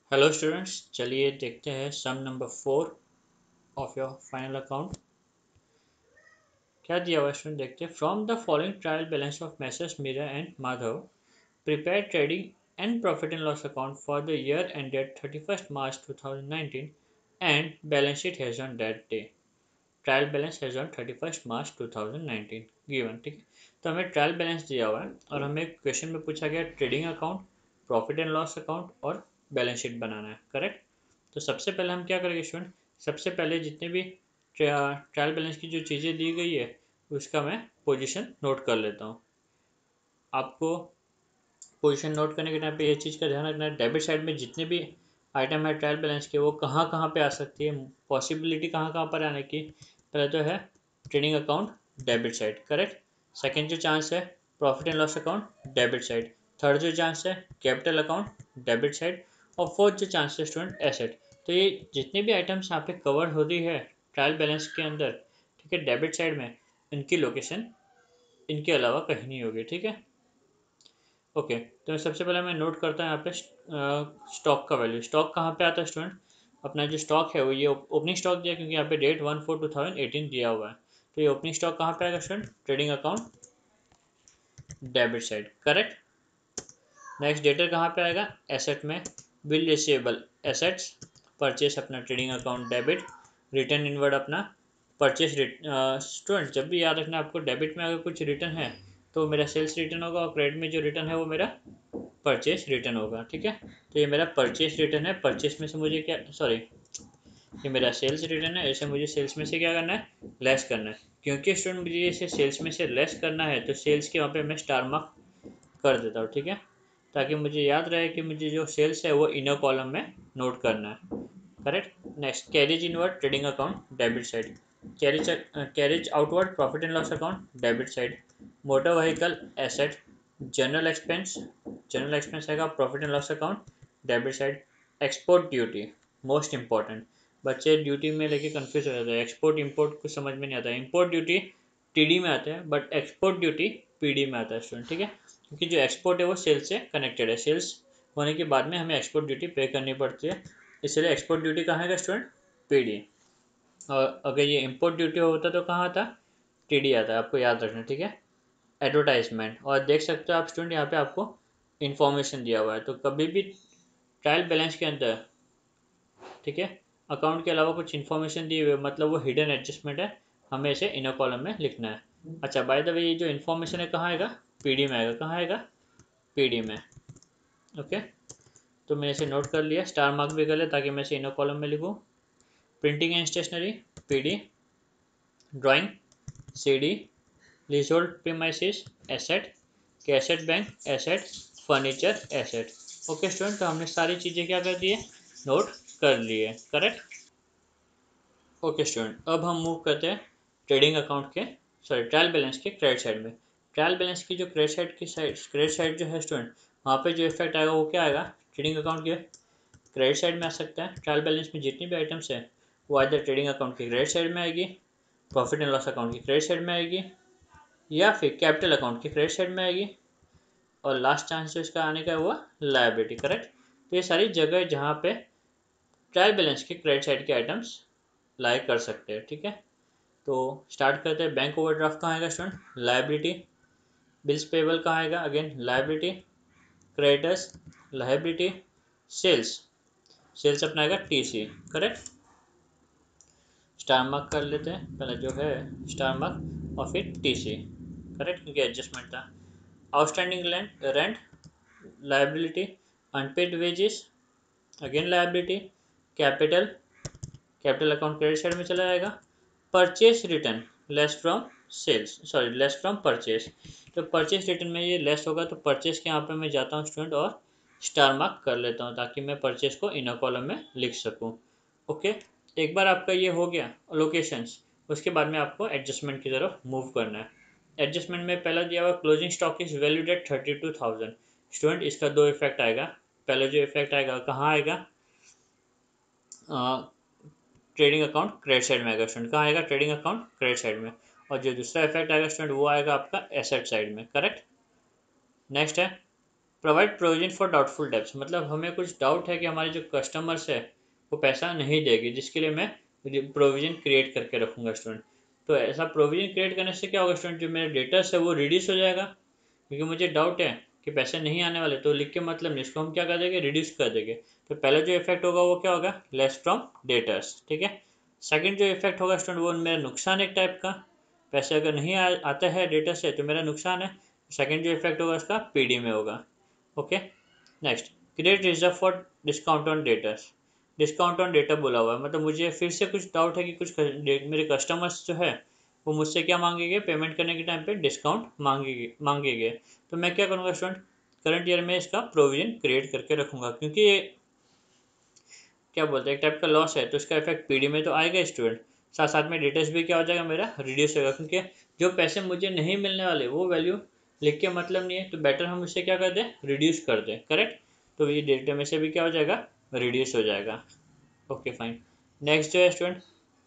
Hello students, चलिए देखते हैं sum number 4 of your final account. क्या दिया हुआ स्टूडेंट, देखते हैं। From the following trial balance of messrs Meera and Madhav prepare trading and profit and loss account for the year ended 31st March 2019 and balance sheet has on that day. Trial balance has on 31st March 2019 given. ठीक है, तो हमें trial balance दिया हुआ है और हमें question में पूछा गया trading account, profit and loss account और बैलेंस शीट बनाना है। करेक्ट। तो सबसे पहले हम क्या करेंगे स्टूडेंट, सबसे पहले जितने भी ट्रायल बैलेंस की जो चीज़ें दी गई है उसका मैं पोजीशन नोट कर लेता हूँ। आपको पोजीशन नोट करने के टाइम पे ये चीज़ का ध्यान रखना है, डेबिट साइड में जितने भी आइटम है ट्रायल बैलेंस के वो कहाँ कहाँ पे आ सकती है, पॉसिबिलिटी कहाँ कहाँ पर आने की। पहले तो है trading account debit side, correct. Second जो चांस है profit and loss account debit side. Third जो चांस है कैपिटल अकाउंट डेबिट साइड। और फोर्थ जो चांस है स्टूडेंट एसेट। तो ये जितने भी आइटम्स यहाँ पे कवर होती है ट्रायल बैलेंस के अंदर, ठीक है, डेबिट साइड में, इनकी लोकेशन इनके अलावा कहीं नहीं होगी। ठीक है, ओके। तो सबसे पहले मैं नोट करता हूँ यहाँ पे स्टॉक का वैल्यू। स्टॉक कहाँ पे आता है स्टूडेंट, अपना जो स्टॉक है वो ये ओपनिंग स्टॉक दिया, क्योंकि यहाँ पे डेट 1/4/2018 दिया हुआ है। तो ये ओपनिंग स्टॉक कहाँ पे आएगा student, trading account debit side, correct. Next debtor कहाँ पे आएगा, एसेट में। बिल रिसीवेबल एसेट्स, परचेस अपना trading account debit, return inward अपना परचेस। स्टूडेंट जब भी याद रखना आपको, डेबिट में अगर कुछ रिटर्न है तो मेरा सेल्स रिटर्न होगा और क्रेडिट में जो रिटर्न है वो मेरा परचेस रिटर्न होगा। ठीक है, तो ये मेरा परचेस रिटर्न है। परचेस में से मुझे क्या, सॉरी, ये मेरा सेल्स रिटर्न है, इसे मुझे सेल्स में से क्या करना है, लेस करना है। क्योंकि स्टूडेंट मुझे इसे सेल्स में से लेस करना है तो सेल्स के वहाँ पे मैं स्टार मार्क कर देता हूँ। ठीक है, ताकि मुझे याद रहे कि मुझे जो सेल्स है वो इनर कॉलम में नोट करना है। Correct. Next carriage inward trading account debit side, carriage outward profit and loss account debit side, motor vehicle asset, general expense आएगा profit and loss account debit side. Export duty most important, बच्चे duty में लेके confuse हो जाते हैं। Export import कुछ समझ में नहीं आता है। इंपोर्ट ड्यूटी टीडी में आता है बट एक्सपोर्ट ड्यूटी पीडी में आता है स्टूडेंट। ठीक है, क्योंकि जो एक्सपोर्ट है वो सेल्स से कनेक्टेड है, सेल्स होने के बाद में हमें एक्सपोर्ट ड्यूटी पे करनी पड़ती है, इसलिए एक्सपोर्ट ड्यूटी कहाँ है स्टूडेंट, पीडी। और अगर ये इंपोर्ट ड्यूटी होता तो कहाँ आता, टीडी आता है, आपको याद रखना। ठीक है, एडवर्टाइजमेंट। और देख सकते हो आप स्टूडेंट यहाँ पे आपको इन्फॉर्मेशन दिया हुआ है, तो कभी भी ट्रायल बैलेंस के अंदर, ठीक है, अकाउंट के अलावा कुछ इन्फॉर्मेशन दी हुई है मतलब वो हिडन एडजस्टमेंट है, हमें इसे इनर कॉलम में लिखना है। अच्छा, बाय द वे ये जो इन्फॉर्मेशन है कहाँ आएगा, पीडी में आएगा। कहाँ आएगा, पीडी में। ओके, तो मैंने इसे नोट कर लिया, स्टार मार्क भी कर लिया ताकि मैं इसे इनर कॉलम में लिखूँ। Printing and stationery PD, drawing CD, leasehold premises asset, cash at bank asset, furniture asset. Okay student, तो हमने सारी चीज़ें क्या कर दी है, नोट कर ली है। करेक्ट। ओके स्टूडेंट, अब हम मूव करते हैं ट्रेडिंग अकाउंट के, सॉरी ट्रायल बैलेंस के क्रेडिट साइड में। ट्रायल बैलेंस की जो क्रेडिट साइड जो है स्टूडेंट, वहाँ पे जो इफेक्ट आएगा वो क्या आएगा, ट्रेडिंग अकाउंट के क्रेडिट साइड में आ सकता है। ट्रायल बैलेंस में जितनी भी आइटम्स है वो आइदर ट्रेडिंग अकाउंट की क्रेडिट साइड में आएगी, प्रॉफिट एंड लॉस अकाउंट की क्रेडिट साइड में आएगी, या फिर कैपिटल अकाउंट की क्रेडिट साइड में आएगी, और लास्ट चांस जो इसका आने का है वो लायबिलिटी। करेक्ट। तो ये सारी जगह जहाँ पे ट्रायल बैलेंस के क्रेडिट साइड के आइटम्स लाई कर सकते हैं। ठीक है, तो स्टार्ट करते हैं। बैंक ओवरड्राफ्ट कहाँ आएगा स्टूडेंट, लायबिलिटी। बिल्स पेबल कहाँ आएगा, again liability. Creditors liability. Sales, sales अपना आएगा टीसी। करेक्ट, स्टार मार्क कर लेते हैं पहले जो है स्टार मार्क और फिर टीसी। करेक्ट, क्योंकि एडजस्टमेंट था। Outstanding rent liability, unpaid wages again liability, capital, capital account credit side में चला जाएगा। Purchase return less from sales, sorry less from purchase, तो परचेस रिटर्न में ये लेस होगा तो परचेस के यहाँ पे मैं जाता हूँ स्टूडेंट और स्टार मार्क कर लेता हूँ ताकि मैं परचेस को इनर कॉलम में लिख सकूँ। ओके, एक बार आपका ये हो गया लोकेशंस, उसके बाद में आपको एडजस्टमेंट की तरफ मूव करना है। एडजस्टमेंट में पहला दिया हुआ closing stock is valued at 32,000। Student इसका दो इफेक्ट आएगा। पहले जो इफेक्ट आएगा कहाँ आएगा, ट्रेडिंग अकाउंट क्रेडिट साइड में आएगा स्टूडेंट। कहाँ आएगा, ट्रेडिंग अकाउंट क्रेडिट साइड में। और जो दूसरा इफेक्ट आएगा स्टूडेंट वो आएगा आपका एसेट साइड में। करेक्ट। नेक्स्ट है provide provision for doubtful debts, मतलब हमें कुछ डाउट है कि हमारे जो कस्टमर्स है वो पैसा नहीं देगी, जिसके लिए मैं प्रोविजन क्रिएट करके रखूँगा स्टूडेंट। तो ऐसा प्रोविजन क्रिएट करने से क्या होगा स्टूडेंट, जो मेरा डेटर्स है वो रिड्यूस हो जाएगा, क्योंकि मुझे डाउट है कि पैसे नहीं आने वाले, तो लिख के मतलब नहीं, इसको हम क्या कर देंगे, रिड्यूस कर देंगे। तो पहला जो इफेक्ट होगा वो क्या होगा, लेस फ्रॉम डेटर्स, ठीक है। सेकंड जो इफेक्ट होगा स्टूडेंट वो मेरा नुकसान एक टाइप का, पैसे अगर नहीं आते हैं डेटा से तो मेरा नुकसान है। सेकंड जो इफेक्ट होगा उसका पीडी में होगा। Okay, next, create reserve for discount on debtors. Discount on data बोला हुआ है, मतलब मुझे फिर से कुछ डाउट है कि कुछ मेरे कस्टमर्स जो है वो मुझसे क्या मांगेंगे, पेमेंट करने के टाइम पे डिस्काउंट मांगेंगे। तो मैं क्या करूँगा स्टूडेंट, करंट ईयर में इसका प्रोविजन क्रिएट करके रखूँगा, क्योंकि ये क्या बोलते हैं एक टाइप का लॉस है, तो इसका इफेक्ट पीडी में तो आएगा स्टूडेंट, साथ साथ में डेटर्स भी क्या हो जाएगा मेरा, रिड्यूस होगा, क्योंकि जो पैसे मुझे नहीं मिलने वाले वो वैल्यू लिख के मतलब नहीं है, तो बेटर हम उसे क्या कर दें, रिड्यूस कर दें, करेक्ट। तो ये डेटा में से भी क्या हो जाएगा, रिड्यूस हो जाएगा। Okay fine. नेक्स्ट जो है student,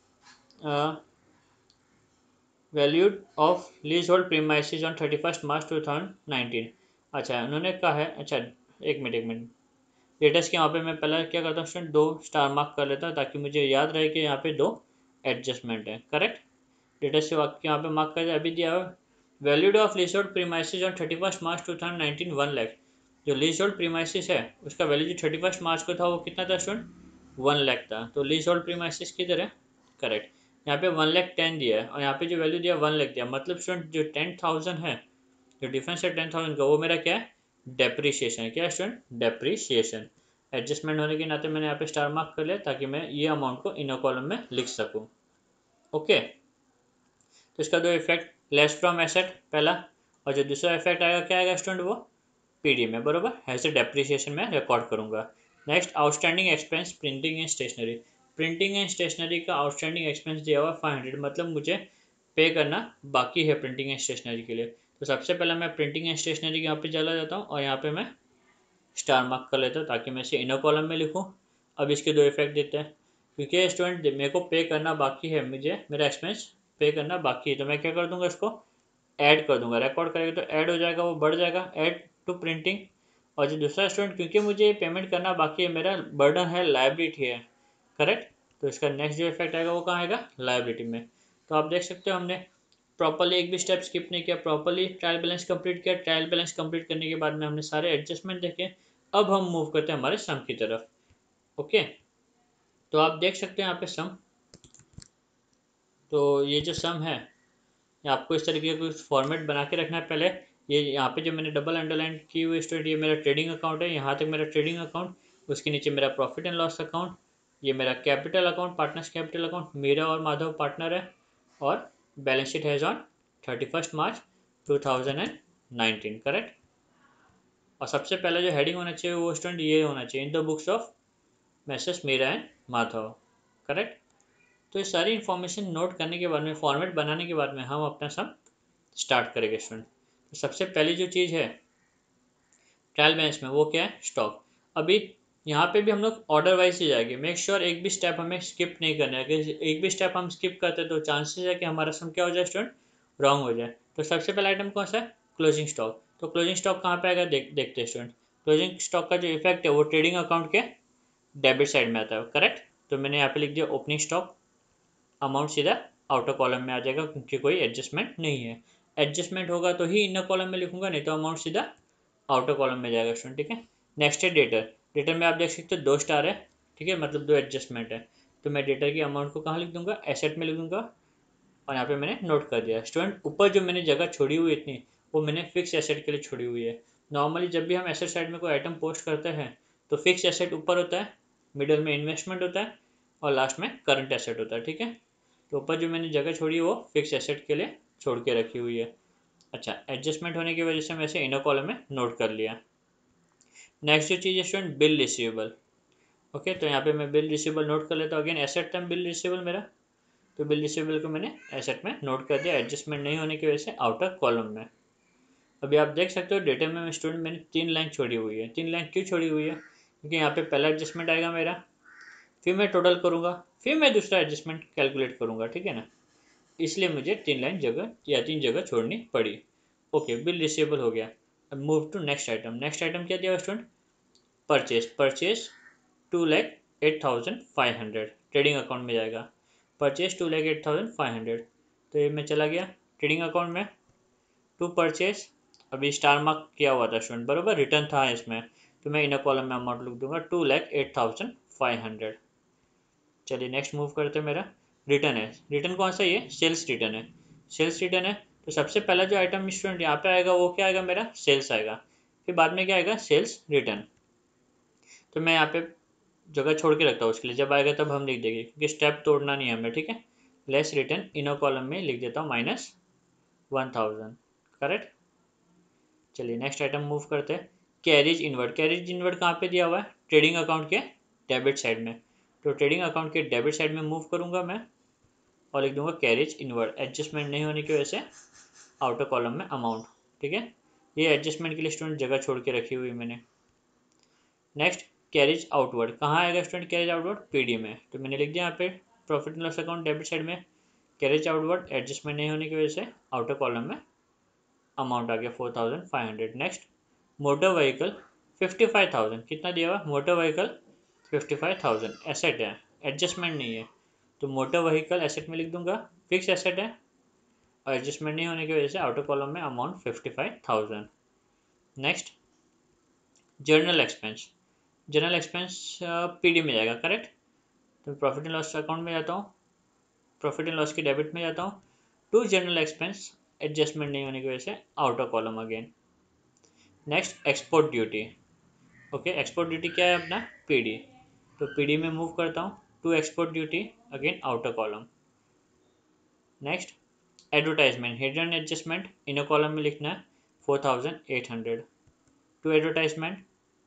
valued of lease hold premises on 31 March 2019। अच्छा उन्होंने कहा है, अच्छा एक मिनट डेटर्स के यहाँ पे मैं पहले क्या करता हूँ स्टूडेंट, 2 स्टार मार्क कर लेता हूँ ताकि मुझे याद रहे कि यहाँ पे 2 एडजस्टमेंट है, करेक्ट। डेटर्स के वाक्य यहाँ पे मार्क कर अभी दिया हुआ, valued of lease hold premises on 31 March 2019 1 lakh. जो लीज होल्ड प्रीमाइसिस है उसका वैल्यू जो 31 मार्च को था वो कितना था स्टूडेंट, 1 लाख था। तो लीज होल्ड प्रीमाइसिस किधर है, करेक्ट, यहाँ पे 1 लाख 10 दिया है और यहाँ पे जो वैल्यू दिया 1 लाख दिया, मतलब स्टूडेंट जो 10,000 है, जो डिफरेंस है 10,000 का, वो मेरा क्या है, डेप्रीशिएशन है। क्या है स्टूडेंट, डेप्रीशिएशन। एडजस्टमेंट होने के नाते मैंने यहाँ पे स्टार मार्क कर लिया ताकि मैं ये अमाउंट को इनर कॉलम में लिख सकूँ। ओके, तो इसका दो इफेक्ट, लेस फ्रॉम एसेट पहला, और जो दूसरा इफेक्ट आएगा क्या आएगा स्टूडेंट, वो पीडी में, बरोबर ऐसे डेप्रीशिएशन में रिकॉर्ड करूँगा। Next, outstanding expense printing and stationery. Printing and stationery का आउटस्टैंडिंग एक्सपेंस दिया हुआ 500, मतलब मुझे पे करना बाकी है प्रिंटिंग एंड स्टेशनरी के लिए। तो सबसे पहले मैं प्रिंटिंग एंड स्टेशनरी के यहाँ पे चला जाता हूँ और यहाँ पे मैं स्टार मार्क कर लेता हूँ ताकि मैं इसे इनर कॉलम में लिखूँ। अब इसके दो इफेक्ट देते हैं, क्योंकि स्टूडेंट मेरे को पे करना बाकी है, मुझे मेरा एक्सपेंस पे करना बाकी है, तो मैं क्या कर दूंगा, इसको ऐड कर दूंगा, रिकॉर्ड करेंगे तो ऐड हो जाएगा, वो बढ़ जाएगा, ऐड टू प्रिंटिंग। और जो दूसरा स्टूडेंट, क्योंकि मुझे पेमेंट करना बाकी है, मेरा बर्डन है, लाइबिलिटी है, करेक्ट, तो इसका नेक्स्ट जो इफेक्ट आएगा वो कहाँ आएगा, लाइबिलिटी में। तो आप देख सकते हो हमने प्रॉपरली एक भी स्टेप स्किप नहीं किया, प्रॉपरली ट्रायल बैलेंस कंप्लीट किया। ट्रायल बैलेंस कंप्लीट करने के बाद में हमने सारे एडजस्टमेंट देखे। अब हम मूव करते हैं हमारे सम की तरफ। ओके, तो आप देख सकते हैं यहाँ पे सम, तो ये जो सम है आपको इस तरीके का कुछ फॉर्मेट बना के रखना है पहले। ये यहाँ पे जो मैंने डबल अंडरलाइन की हुई स्टूडेंट, ये मेरा ट्रेडिंग अकाउंट है, यहाँ तक मेरा ट्रेडिंग अकाउंट, उसके नीचे मेरा प्रॉफिट एंड लॉस अकाउंट, ये मेरा capital account, partners capital account, मेरा और माधव पार्टनर है, और balance sheet as on 31 March 2019, correct. और सबसे पहले जो हेडिंग होना चाहिए वो स्टूडेंट ये होना चाहिए, in the books of messrs Meera and Madhav, correct. तो ये सारी इन्फॉर्मेशन नोट करने के बाद में, फॉर्मेट बनाने के बाद में हम अपना सम स्टार्ट करेंगे स्टूडेंट। तो सबसे पहली जो चीज़ है ट्रायल बैलेंस में वो क्या है, स्टॉक। अभी यहाँ पे भी हम लोग ऑर्डर वाइज ही जाएंगे, मेक श्योर एक भी स्टेप हमें स्किप नहीं करना है, अगर एक भी स्टेप हम स्किप करते हैं तो चांसेस है कि हमारा सम क्या हो जाए स्टूडेंट, रॉन्ग हो जाए। तो सबसे पहला आइटम कौन सा है, क्लोजिंग स्टॉक। तो क्लोजिंग स्टॉक कहाँ पे आएगा, देखते हैं स्टूडेंट। क्लोजिंग स्टॉक का जो इफेक्ट है वो ट्रेडिंग अकाउंट के डेबिट साइड में आता है, करेक्ट। तो मैंने यहाँ पे लिख दिया ओपनिंग स्टॉक, अमाउंट सीधा आउटर कॉलम में आ जाएगा क्योंकि कोई एडजस्टमेंट नहीं है। एडजस्टमेंट होगा तो ही इनर कॉलम में लिखूंगा, नहीं तो अमाउंट सीधा आउटर कॉलम में जाएगा स्टूडेंट, ठीक है। नेक्स्ट है डेटर। डेटर में आप देख सकते हो 2 स्टार है, ठीक है, मतलब 2 एडजस्टमेंट है। तो मैं डेटर की अमाउंट को कहाँ लिख दूंगा, एसेट में लिख दूंगा, और यहाँ पे मैंने नोट कर दिया स्टूडेंट। ऊपर जो मैंने जगह छोड़ी हुई इतनी, वो मैंने फिक्स एसेट के लिए छोड़ी हुई है। नॉर्मली जब भी हम एसेट साइड में कोई आइटम पोस्ट करते हैं तो फिक्स एसेट ऊपर होता है, मिडल में इन्वेस्टमेंट होता है, और लास्ट में करंट एसेट होता है, ठीक है। तो ऊपर जो मैंने जगह छोड़ी है वो फिक्स एसेट के लिए छोड़ के रखी हुई है। अच्छा, एडजस्टमेंट होने की वजह से मैं इसे इनर कॉलम में नोट कर लिया। नेक्स्ट जो चीज़ है स्टूडेंट, बिल रिसीवेबल। ओके, तो यहाँ पे मैं बिल रिसीवेबल नोट कर लेता हूँ, अगेन एसेट था बिल रिसीवेबल मेरा, तो बिल रिसीवेबल को मैंने एसेट में नोट कर दिया, एडजस्टमेंट नहीं होने की वजह से आउटर कॉलम में। अभी आप देख सकते हो डेटा में स्टूडेंट मैंने 3 लाइन छोड़ी हुई है। 3 लाइन क्यों छोड़ी हुई है, क्योंकि यहाँ पे पहला एडजस्टमेंट आएगा मेरा, फिर मैं टोटल करूँगा, फिर मैं दूसरा एडजस्टमेंट कैलकुलेट करूँगा, ठीक है ना, इसलिए मुझे 3 लाइन जगह या 3 जगह छोड़नी पड़ी। ओके, बिल रिसीवेबल हो गया। Move to next item. Next item क्या दिया स्टूडेंट? परचेज 2,08,500 ट्रेडिंग अकाउंट में जाएगा। परचेज 2,08,500, तो ये मैं चला गया ट्रेडिंग अकाउंट में। टू परचेज अभी स्टार मार्क किया हुआ था स्टूडेंट, बरोबर रिटर्न था इसमें, तो मैं इनर कॉलम में अमाउंट लिख दूंगा 2,08,500। चलिए नेक्स्ट मूव करते हैं। मेरा रिटर्न है, रिटर्न कौन सा? ये सेल्स रिटर्न है। सेल्स रिटर्न है तो सबसे पहला जो आइटम स्टूडेंट यहाँ पे आएगा वो क्या आएगा? मेरा सेल्स आएगा। फिर बाद में क्या आएगा? Sales return. तो मैं यहाँ पे जगह छोड़ के रखता हूँ उसके लिए, जब आएगा तब हम लिख देंगे क्योंकि स्टेप तोड़ना नहीं है हमें, ठीक है। लेस रिटर्न इनर कॉलम में लिख देता हूँ -1,000, करेक्ट। चलिए नेक्स्ट आइटम मूव करते हैं। Carriage inward. कैरिज इनवर्ड कहाँ पे दिया हुआ है? ट्रेडिंग अकाउंट के डेबिट साइड में। तो ट्रेडिंग अकाउंट के डेबिट साइड में मूव करूंगा मैं और लिख दूंगा कैरिज इनवर्ड। एडजस्टमेंट नहीं होने की वजह से आउटर कॉलम में अमाउंट, ठीक है। ये एडजस्टमेंट के लिए स्टूडेंट जगह छोड़ के रखी हुई मैंने। नेक्स्ट कैरिज आउटवर्ड कहाँ आएगा स्टूडेंट? कैरिज आउटवर्ड पीडी में, तो मैंने लिख दिया यहाँ पे profit and loss account debit side में कैरिज आउटवर्ड। एडजस्टमेंट नहीं होने की वजह से आउटर कॉलम में अमाउंट आ गया 4,500। नेक्स्ट मोटर व्हीकल 55,000, कितना दिया हुआ? मोटर व्हीकल 55,000 एसेट है, एडजस्टमेंट नहीं है, तो मोटर व्हीकल एसेट में लिख दूंगा। फिक्स एसेट है और एडजस्टमेंट नहीं होने की वजह से आउटर कॉलम में amount 55,000। Next journal expense. General expense PD में जाएगा, करेक्ट। तो प्रॉफिट एंड लॉस अकाउंट में जाता हूँ, प्रॉफिट एंड लॉस की डेबिट में जाता हूँ। टू जनरल एक्सपेंस एडजस्टमेंट नहीं होने की वजह से outer column again. Next export duty. Okay, export duty क्या है अपना? पीडी, तो पीडी में मूव करता हूँ to export duty again outer column. Next advertisement hidden adjustment inner column में लिखना है 4,800 टू एडवर्टाइजमेंट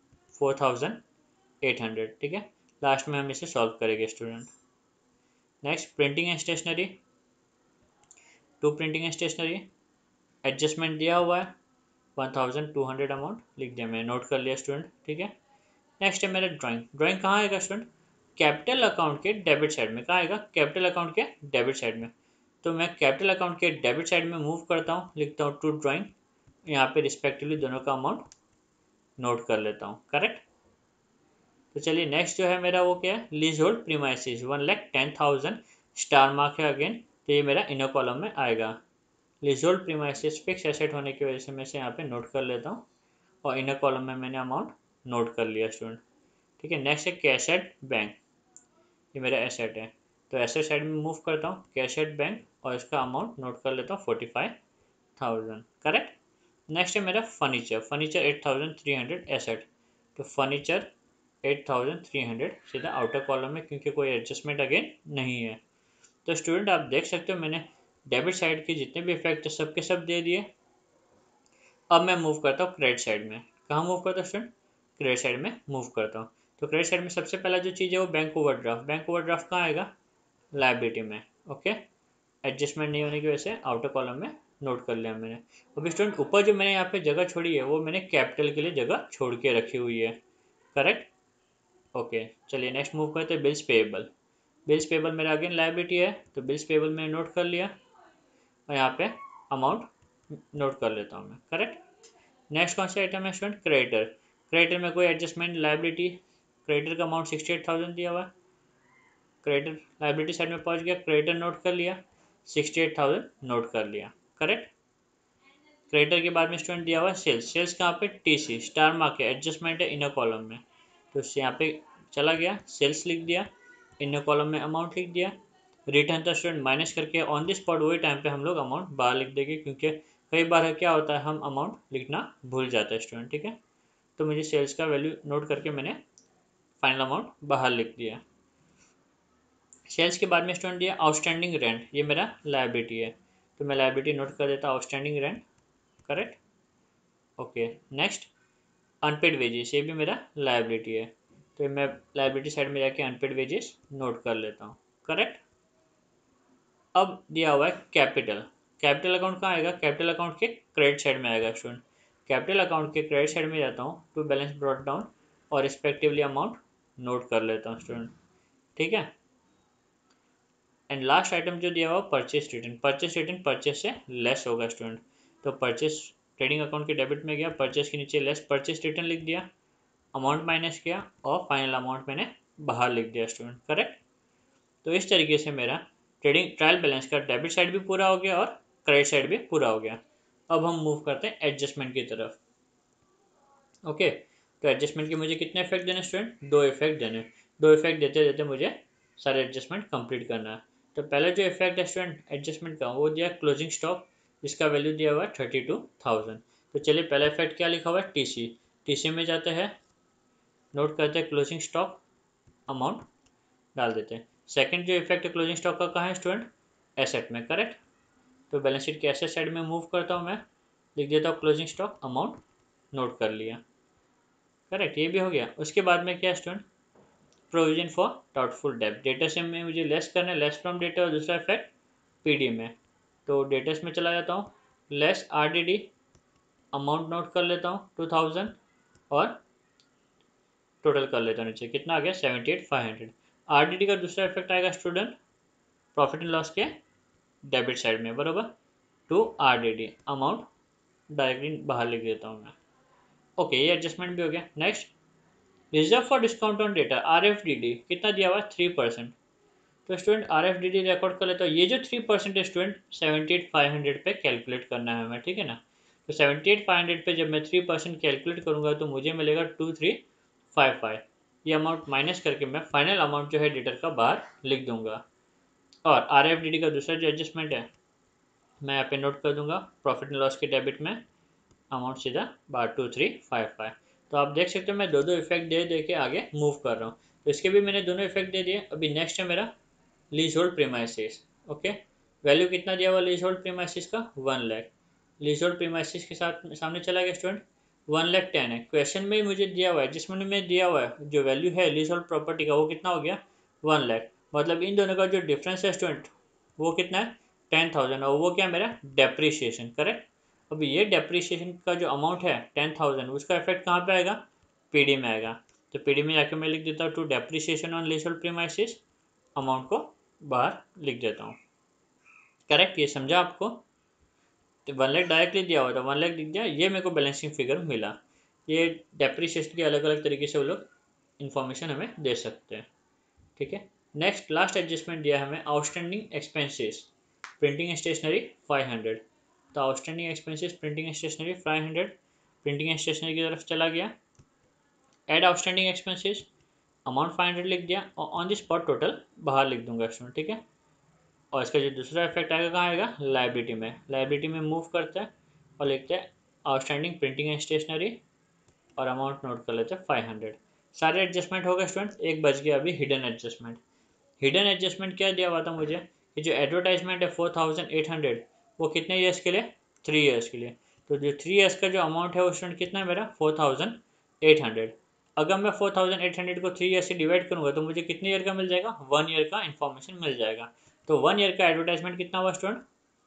4,800, ठीक है। लास्ट में हम इसे सॉल्व करेंगे student. Next printing and stationery, to printing and stationery adjustment दिया हुआ है 1,200 अमाउंट लिख दिया, मैंने नोट कर लिया स्टूडेंट, ठीक है। नेक्स्ट है मेरा ड्राइंग। ड्राइंग कहाँ आएगा स्टूडेंट? कैपिटल अकाउंट के डेबिट साइड में। कहाँ आएगा? कैपिटल अकाउंट के डेबिट साइड में। तो मैं कैपिटल अकाउंट के डेबिट साइड में मूव करता हूँ, लिखता हूँ टू ड्राइंग, यहाँ पे रिस्पेक्टिवली दोनों का अमाउंट नोट कर लेता हूँ, करेक्ट। तो चलिए नेक्स्ट जो है मेरा वो क्या है? Lease hold premises 1,10,000 star mark है अगेन, तो ये मेरा इनर कॉलम में आएगा। Lease hold premises fix asset होने की वजह से मैं इसे यहाँ पे नोट कर लेता हूँ और इनर कॉलम में मैंने अमाउंट नोट कर लिया स्टूडेंट, ठीक है। नेक्स्ट है कैश एट बैंक, ये मेरा एसेट है, तो एसेट साइड में मूव करता हूँ कैश एट बैंक और इसका अमाउंट नोट कर लेता हूँ 45,000, करेक्ट। नेक्स्ट है मेरा फर्नीचर। फर्नीचर 8,300 एसेट, तो फर्नीचर 8,300 सीधा आउटर कॉलम में क्योंकि कोई एडजस्टमेंट अगेन नहीं है। तो स्टूडेंट आप देख सकते हो मैंने डेबिट साइड के जितने भी इफेक्ट है सबके सब दे दिए। अब मैं मूव करता हूँ क्रेडिट साइड में। कहाँ मूव करता हूँ स्टूडेंट? क्रेडिट साइड में मूव करता हूँ। तो क्रेडिट साइड में सबसे पहला जो चीज़ है वो बैंक ओवरड्राफ्ट। बैंक ओवरड्राफ्ट कहाँ आएगा? लायबिलिटी में, ओके। एडजस्टमेंट नहीं होने की वजह से आउटर कॉलम में नोट कर लिया मैंने। अभी स्टूडेंट ऊपर जो मैंने यहाँ पे जगह छोड़ी है वो मैंने कैपिटल के लिए जगह छोड़ के रखी हुई है, करेक्ट। ओके, चलिए नेक्स्ट मूव करते हैं बिल्स पेएबल। बिल्स पेएबल मेरा अगेन लायबिलिटी है, तो बिल्स पेएबल मैंने नोट कर लिया और यहाँ पे अमाउंट नोट कर लेता हूँ मैं, करेक्ट। नेक्स्ट कौन सा आइटम है स्टूडेंट? क्रेडिटर। क्रेडिटर में कोई एडजस्टमेंट लायबिलिटी, क्रेडिटर का अमाउंट 68,000 दिया हुआ है, क्रेडिटर लायबिलिटी साइड में पहुंच गया, क्रेडिटर नोट कर लिया 68,000 नोट कर लिया, करेक्ट। क्रेडिटर के बाद में स्टूडेंट दिया हुआ है सेल्स। सेल्स कहाँ पे? टीसी स्टार मार्क है, एडजस्टमेंट है इनर कॉलम में, तो यहाँ पे चला गया सेल्स लिख दिया, इनर कॉलम में अमाउंट लिख दिया। रिटर्न था स्टूडेंट माइनस करके ऑन द स्पॉट वही टाइम पे हम लोग अमाउंट बाहर लिख देंगे क्योंकि कई बार क्या होता है हम अमाउंट लिखना भूल जाते हैं स्टूडेंट, ठीक है। तो मुझे सेल्स का वैल्यू नोट करके मैंने फाइनल अमाउंट बाहर लिख दिया। सेल्स के बाद में स्टूडेंट दिया आउटस्टैंडिंग रेंट, ये मेरा लायबिलिटी है, तो मैं लायबिलिटी नोट कर देता outstanding rent, correct. Okay, next unpaid wages, ये भी मेरा लायबिलिटी है, तो मैं लायबिलिटी साइड में जाके अनपेड वेजेस नोट कर लेता हूँ, करेक्ट। अब दिया हुआ है कैपिटल। कैपिटल अकाउंट कहाँ आएगा? कैपिटल अकाउंट के क्रेडिट साइड में आएगा स्टूडेंट। कैपिटल अकाउंट के क्रेडिट साइड में जाता हूँ टू बैलेंस ब्रॉट डाउन और रिस्पेक्टिवली अमाउंट नोट कर लेता हूँ स्टूडेंट, ठीक है। एंड लास्ट आइटम जो दिया हुआ purchase return. Purchase return purchase से लेस होगा स्टूडेंट, तो परचेस ट्रेडिंग अकाउंट के डेबिट में गया, परचेस के नीचे लेस परचेस रिटर्न लिख दिया, अमाउंट माइनस किया और फाइनल अमाउंट मैंने बाहर लिख दिया स्टूडेंट, करेक्ट। तो इस तरीके से मेरा ट्रेडिंग ट्रायल बैलेंस का डेबिट साइड भी पूरा हो गया और क्रेडिट साइड भी पूरा हो गया। अब हम मूव करते हैं एडजस्टमेंट की तरफ। ओके, तो एडजस्टमेंट के मुझे कितने इफेक्ट देने स्टूडेंट? 2 इफेक्ट देने। 2 इफेक्ट देते देते मुझे सारे एडजस्टमेंट कंप्लीट करना है। तो पहले जो इफेक्ट है स्टूडेंट एडजस्टमेंट का वो दिया क्लोजिंग स्टॉक, जिसका वैल्यू दिया हुआ है 32,000। तो चलिए पहला इफेक्ट क्या लिखा हुआ है? टीसी। टीसी में जाते हैं, नोट करते हैं क्लोजिंग स्टॉक अमाउंट डाल देते हैं। सेकंड जो इफेक्ट है क्लोजिंग स्टॉक का कहाँ है स्टूडेंट? एसेट में, करेक्ट। तो बैलेंस शीट के एसेट साइड में मूव करता हूँ मैं, लिख देता हूँ क्लोजिंग स्टॉक अमाउंट, नोट कर लिया, करेक्ट। ये भी हो गया। उसके बाद में क्या स्टूडेंट? प्रोविजन फॉर डाउटफुल डेब्ट। डेटर्स में मुझे लेस करना है, लेस फ्रॉम डेटर, और दूसरा इफेक्ट पीडी में। तो डेटर्स में चला जाता हूँ, लेस आरडीडी, अमाउंट नोट कर लेता हूँ 2000 और टोटल कर लेता हूँ नीचे, कितना आ गया? 78,500। आरडीडी का दूसरा इफेक्ट आएगा स्टूडेंट प्रॉफिट एंड लॉस के डेबिट साइड में, बराबर, टू आरडीडी, अमाउंट डायरेक्टली बाहर लिख देता हूँ मैं। ओके, ये एडजस्टमेंट भी हो गया। Next, reserve for discount on data, RFDD, कितना दिया हुआ है? 3%। तो स्टूडेंट आरएफडीडी रिकॉर्ड कर लेता हूँ। ये जो 3% है स्टूडेंट 78,500 पे कैलकुलेट करना है हमें, ठीक है ना। तो 78,500 पे जब मैं 3% कैलकुलेट करूँगा तो मुझे मिलेगा 2355। ये अमाउंट माइनस करके मैं फाइनल अमाउंट जो है डेटर का बाहर लिख दूंगा। और आरएफडीडी का दूसरा जो एडजस्टमेंट है मैं यहाँ पे नोट कर दूंगा, प्रॉफिट एंड लॉस के डेबिट में अमाउंट सीधा बाहर 2355। तो आप देख सकते हो मैं दो इफेक्ट दे दे के आगे मूव कर रहा हूँ। तो इसके भी मैंने दोनों इफेक्ट दे दिए। अभी नेक्स्ट है मेरा lease hold premises. Okay, value कितना दिया हुआ लीज होल्ड प्रीमाइसिस का? 1 लाख। लीज होल्ड प्रीमाइसिस के साथ सामने चला गया स्टूडेंट, 1,10,000 है। क्वेश्चन में मुझे दिया हुआ है, जिसमें में दिया हुआ है जो वैल्यू है लीज होल्ड प्रॉपर्टी का वो कितना हो गया? 1 लाख। मतलब इन दोनों का जो डिफरेंस है स्टूडेंट वो कितना है? 10,000। और वो क्या मेरा? Depreciation, correct. अभी ये डेप्रीशिएशन का जो अमाउंट है 10,000, उसका इफेक्ट कहाँ पे आएगा? पीडी में आएगा। तो पीडी में जाकर मैं लिख देता हूँ to depreciation on lease hold premises, amount को बाहर लिख देता हूँ, करेक्ट। ये समझा आपको? तो 1 लाख डायरेक्टली दिया हुआ था, 1 लाख दिख गया, ये मेरे को बैलेंसिंग फिगर मिला। ये डेप्रीशिएशन के अलग अलग तरीके से वो लोग इन्फॉर्मेशन हमें दे सकते हैं, ठीक है। नेक्स्ट लास्ट एडजस्टमेंट दिया है हमें आउटस्टैंडिंग एक्सपेंसेस, प्रिंटिंग स्टेशनरी 500। तो outstanding expenses printing stationery 500, printing stationery की तरफ चला गया, एड आउटस्टैंडिंग एक्सपेंसेस, अमाउंट 500 लिख दिया और ऑन द स्पॉट टोटल बाहर लिख दूंगा स्टूडेंट, ठीक है। और इसका जो दूसरा इफेक्ट आएगा कहाँ आएगा? लाइबिलिटी में। लाइबिलिटी में मूव करते हैं और लिखते हैं आउटस्टैंडिंग प्रिंटिंग एंड स्टेशनरी और अमाउंट नोट कर लेते हैं 500। सारे एडजस्टमेंट हो गए स्टूडेंट। एक बच गया अभी हिडन एडजस्टमेंट। हिडन एडजस्टमेंट क्या दिया हुआ था मुझे कि जो एडवर्टाइजमेंट है 4,800 वो कितने ईयर्स के लिए? 3 ईयर्स के लिए। तो जो 3 ईयर्स का जो अमाउंट है वो स्टूडेंट कितना है मेरा? 4,800। अगर मैं 4,800 को 3 ईयर से डिवाइड करूंगा तो मुझे कितने ईयर का मिल जाएगा? 1 ईयर का इन्फॉर्मेशन मिल जाएगा। तो 1 ईयर का एडवर्टाइजमेंट कितना हुआ स्टूडेंट?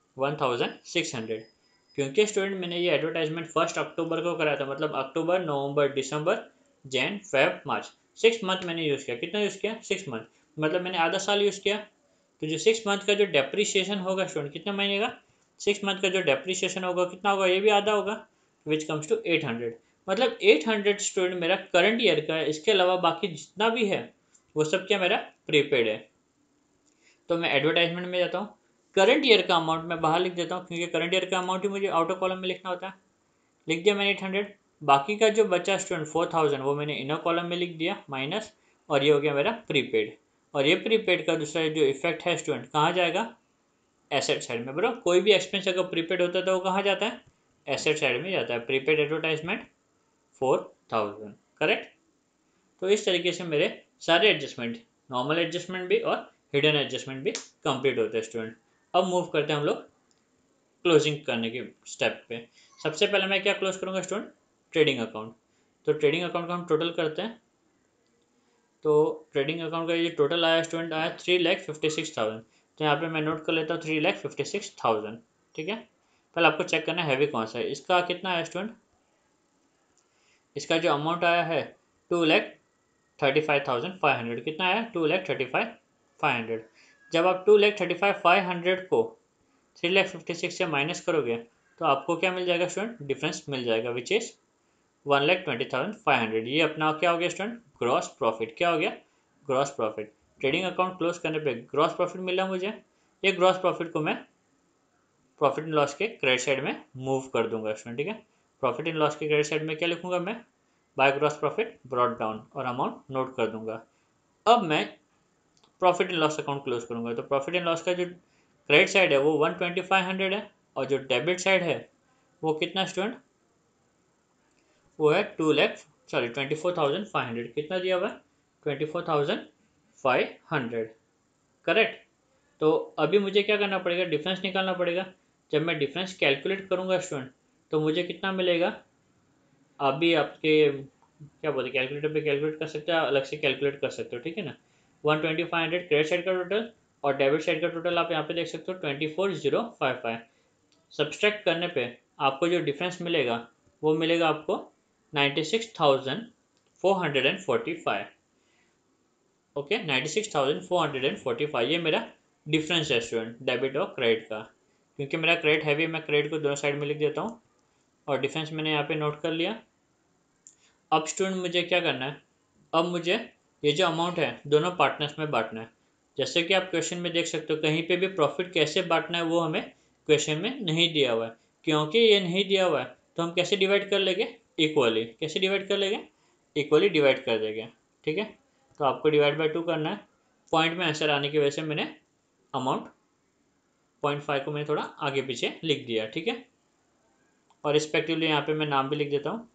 1,600। क्योंकि स्टूडेंट मैंने ये एडवर्टाइजमेंट 1 अक्टूबर को कराया था, मतलब अक्टूबर, नवंबर, दिसंबर, जैन, फेब, मार्च, 6 मंथ मैंने यूज़ किया। कितना यूज़ किया? 6 मंथ, मतलब मैंने आधा साल यूज़ किया। तो जो 6 मंथ का जो डेप्रीशिएशन होगा स्टूडेंट कितने महीने का? 6 मंथ का जो डेप्रीशिएशन होगा कितना होगा? ये भी आधा होगा, विच कम्स टू 800। मतलब 800 स्टूडेंट मेरा करंट ईयर का है। इसके अलावा बाकी जितना भी है वो सब क्या मेरा प्रीपेड है। तो मैं एडवर्टाइजमेंट में जाता हूँ, करंट ईयर का अमाउंट मैं बाहर लिख देता हूँ, क्योंकि करंट ईयर का अमाउंट ही मुझे आउटर कॉलम में लिखना होता है। लिख दिया मैंने 800। बाकी का जो बचा स्टूडेंट 4,000 वो मैंने इनर कॉलम में लिख दिया माइनस, और ये हो गया मेरा प्रीपेड। और ये प्रीपेड का दूसरा जो इफेक्ट है स्टूडेंट कहाँ जाएगा? एसेट साइड में। बराबर, कोई भी एक्सपेंस अगर प्रीपेड होता है तो वो कहाँ जाता है? एसेट साइड में जाता है। Prepaid advertisement 4,000, correct. तो इस तरीके से मेरे सारे एडजस्टमेंट, नॉर्मल एडजस्टमेंट भी और हिडन एडजस्टमेंट भी कंप्लीट होते हैं स्टूडेंट। अब मूव करते हैं हम लोग क्लोजिंग करने के स्टेप पे। सबसे पहले मैं क्या क्लोज करूंगा स्टूडेंट? Trading account. तो ट्रेडिंग अकाउंट का हम टोटल करते हैं। तो ट्रेडिंग अकाउंट का ये टोटल आया स्टूडेंट, आया 3,56,000। तो यहाँ पे मैं नोट कर लेता हूँ 3,56,000, ठीक है। पहले आपको चेक करना है हैवी कौन सा है। इसका कितना आया स्टूडेंट? इसका जो अमाउंट आया है 2,35,500। कितना आया? 2,35,500। जब आप 2,35,500 को 3,56,000 से माइनस करोगे तो आपको क्या मिल जाएगा स्टूडेंट, डिफरेंस मिल जाएगा विच इज़ 1,20,500। ये अपना क्या हो गया स्टूडेंट, ग्रॉस प्रॉफिट। क्या हो गया, gross profit. Trading account close करने पे ग्रॉस प्रॉफिट मिला मुझे। ये ग्रॉस प्रॉफिट को मैं प्रॉफिट एंड लॉस के क्रेडिट साइड में मूव कर दूंगा स्टूडेंट, ठीक है। प्रॉफिट एंड लॉस के क्रेडिट साइड में क्या लिखूंगा मैं, by gross profit brought down, और अमाउंट नोट कर दूंगा। अब मैं profit and loss account close करूंगा। तो प्रॉफिट एंड लॉस का जो क्रेडिट साइड है वो 1,25,100 है, और जो डेबिट साइड है वो कितना स्टूडेंट, वो है 24,500। कितना दिया हुआ है, 24,500, करेक्ट। तो अभी मुझे क्या करना पड़ेगा, डिफरेंस निकालना पड़ेगा। जब मैं डिफरेंस कैलकुलेट करूंगा स्टूडेंट, तो मुझे कितना मिलेगा, अभी आपके क्या बोलते, कैलकुलेटर पे कैलकुलेट कर सकते हो, अलग से कैलकुलेट कर सकते हो, ठीक है ना। 1,25,100 क्रेडिट साइड का टोटल, और डेबिट साइड का टोटल आप यहाँ पे देख सकते हो 24,055। सब्सट्रैक्ट करने पे आपको जो डिफरेंस मिलेगा वो मिलेगा आपको 96,445। ओके, 96,445 ये मेरा डिफरेंस है स्टूडेंट, डेबिट और क्रेडिट का। क्योंकि मेरा क्रेडिट हैवी, मैं क्रेडिट को दोनों साइड में लिख देता हूँ, और डिफरेंस मैंने यहाँ पे नोट कर लिया। अब स्टूडेंट मुझे क्या करना है, अब मुझे ये जो अमाउंट है दोनों पार्टनर्स में बांटना है। जैसे कि आप क्वेश्चन में देख सकते हो, कहीं पे भी प्रॉफिट कैसे बांटना है वो हमें क्वेश्चन में नहीं दिया हुआ है। क्योंकि ये नहीं दिया हुआ है तो हम कैसे डिवाइड कर लेंगे, इक्वली। कैसे डिवाइड कर लेंगे, इक्वली डिवाइड कर देंगे, ठीक है। तो आपको डिवाइड बाई 2 करना है। पॉइंट में आंसर आने की वजह से मैंने अमाउंट 0.5 को मैंने थोड़ा आगे पीछे लिख दिया, ठीक है। और रिस्पेक्टिवली यहाँ पे मैं नाम भी लिख देता हूँ।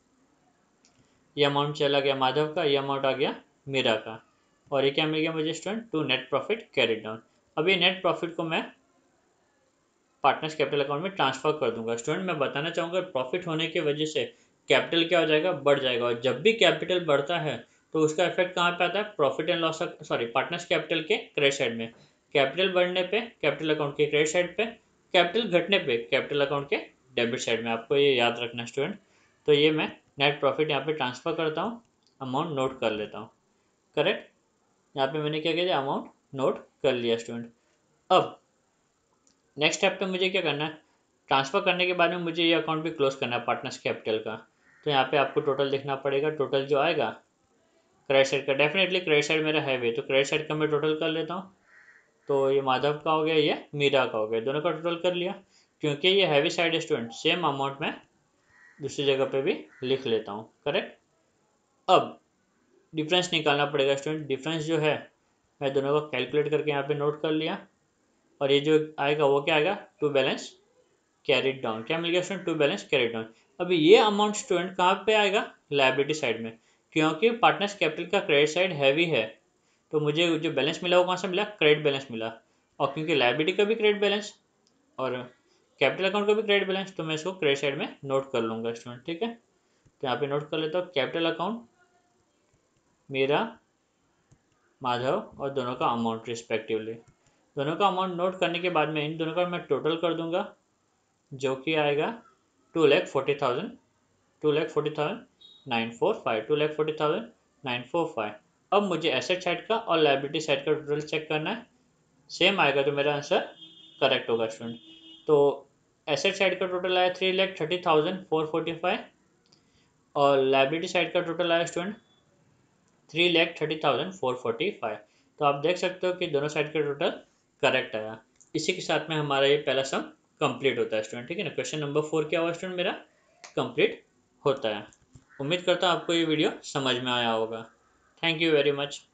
ये अमाउंट चला गया माधव का, ये अमाउंट आ गया मीरा का, और ये क्या मिल गया मुझे student, to net profit carried down. अब ये नेट प्रॉफिट को मैं पार्टनर्स कैपिटल अकाउंट में ट्रांसफर कर दूंगा। स्टूडेंट मैं बताना चाहूँगा, प्रॉफिट होने की वजह से कैपिटल क्या हो जाएगा, बढ़ जाएगा, और जब भी कैपिटल बढ़ता है तो उसका इफेक्ट कहाँ पे आता है, profit and loss, sorry partners capital के क्रेडिट साइड में। कैपिटल बढ़ने पे कैपिटल अकाउंट के क्रेडिट साइड पे, कैपिटल घटने पे कैपिटल अकाउंट के डेबिट साइड में। आपको ये याद रखना स्टूडेंट। तो ये मैं नेट प्रॉफिट यहाँ पे ट्रांसफर करता हूँ, अमाउंट नोट कर लेता हूँ, करेक्ट। यहाँ पे मैंने क्या किया, अमाउंट नोट कर लिया स्टूडेंट। अब नेक्स्ट स्टेप पे मुझे क्या करना है, ट्रांसफ़र करने के बाद में मुझे ये अकाउंट भी क्लोज करना है पार्टनर्स कैपिटल का। तो यहाँ पे आपको टोटल देखना पड़ेगा, टोटल जो आएगा क्रेडिट साइड का, डेफिनेटली क्रेडिट साइड मेरा हैवी, तो क्रेडिट साइड का मैं टोटल कर लेता हूँ। तो ये माधव का हो गया, ये मीरा का हो गया, दोनों का टोटल कर लिया। क्योंकि ये हैवी साइड है स्टूडेंट, सेम अमाउंट में दूसरी जगह पे भी लिख लेता हूँ, करेक्ट। अब डिफरेंस निकालना पड़ेगा स्टूडेंट। डिफरेंस जो है मैं दोनों को कैलकुलेट करके यहाँ पे नोट कर लिया, और ये जो आएगा वो क्या आएगा, टू बैलेंस कैरिड डाउन। क्या मिल गया student, to balance carried down. अभी ये अमाउंट स्टूडेंट कहाँ पे आएगा, लायबिलिटी साइड में। क्योंकि पार्टनर्स कैपिटल का क्रेडिट साइड हैवी है, तो मुझे जो बैलेंस मिला वो कहाँ से मिला, क्रेडिट बैलेंस मिला। और क्योंकि लायबिलिटी का भी क्रेडिट बैलेंस और कैपिटल अकाउंट का भी क्रेडिट बैलेंस, तो मैं इसको क्रेडिट साइड में नोट कर लूँगा स्टूडेंट, ठीक है। तो यहाँ पे नोट कर लेता हूँ, कैपिटल अकाउंट मेरा, माधव, और दोनों का अमाउंट रिस्पेक्टिवली। दोनों का अमाउंट नोट करने के बाद में इन दोनों का मैं टोटल कर दूंगा, जो कि आएगा 2,40,000, 2,40,945, 2,40,945। अब मुझे एसेट साइड का और लायबिलिटी साइड का टोटल चेक करना है। सेम आएगा तो मेरा आंसर करेक्ट होगा स्टूडेंट। तो एसेट साइड का टोटल आया 3,30,445, और लायबिलिटी साइड का टोटल आया स्टूडेंट 3,30,445। तो आप देख सकते हो कि दोनों साइड का टोटल करेक्ट आया। इसी के साथ में हमारा ये पहला सम कंप्लीट होता है स्टूडेंट, ठीक है ना। क्वेश्चन नंबर 4 क्या हुआ स्टूडेंट, मेरा कंप्लीट होता है। उम्मीद करता हूँ आपको ये वीडियो समझ में आया होगा। Thank you very much.